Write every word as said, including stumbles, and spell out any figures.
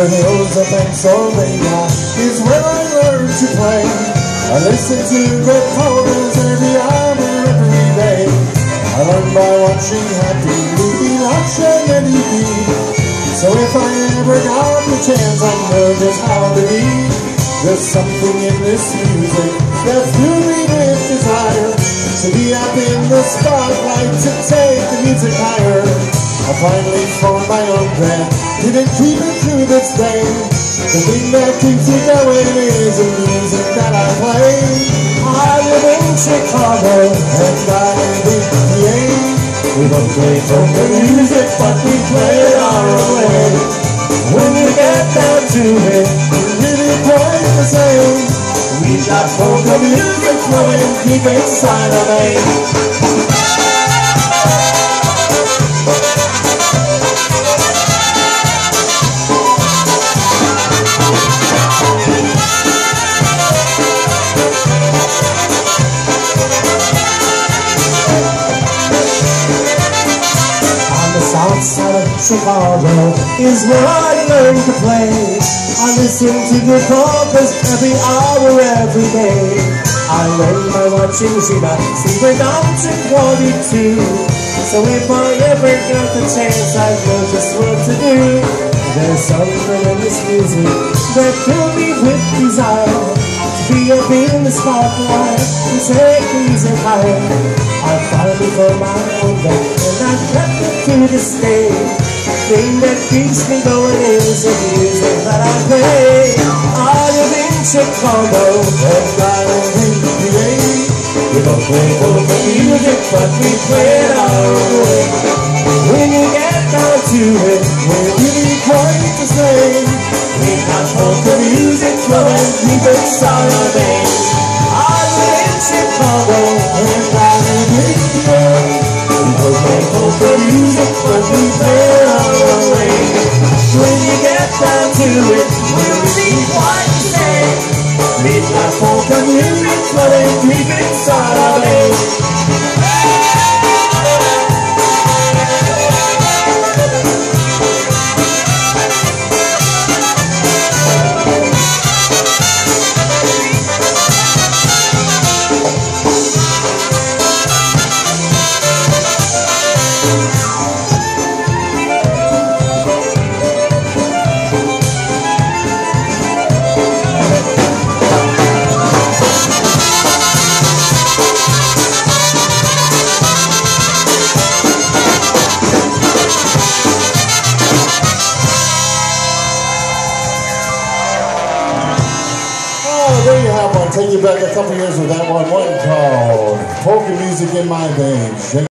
the hills of Pennsylvania is where I learned to play. I listen to great poets every hour, every day. I learn by watching Happy Louie, watching Eddie B. So if I ever got the chance, I know just how to be. There's something in this music that filled me with desire to be up in the spotlight, to take the music higher. I finally formed my own band, didn't keep it to this day. The thing that keeps me going is the music that I play. I live in Chicago and I live in P A. We don't play polka music, but we play it our own way. When you get down to it, we're really quite the same. We got polka music flowing deep inside our veins. Outside of Chicago is where I learned to play. I listen to good polkas every hour, every day. I learned by watching Zina Sleeper down to forty-two. So if I ever got the chance, I know just what to do. There's something in this music that filled me with desire to be up in the spotlight and take the music higher. I finally found my own band and I kept it to this day. The thing that keeps me going is the music that I play. I live in Chicago and I live in P A. We don't play polka music, but we play it our own way. When you get down to it, we're really quite the same. We got polka music flowing deep inside our veins. I live in Chicago and I live in P A. We don't play polka music, but we play it our own way. When you get down to it, we're really quite the same. We got polka music flowing deep inside our veins. There you have one. Take you back a couple years with that one. One called Polka Music in My Veins.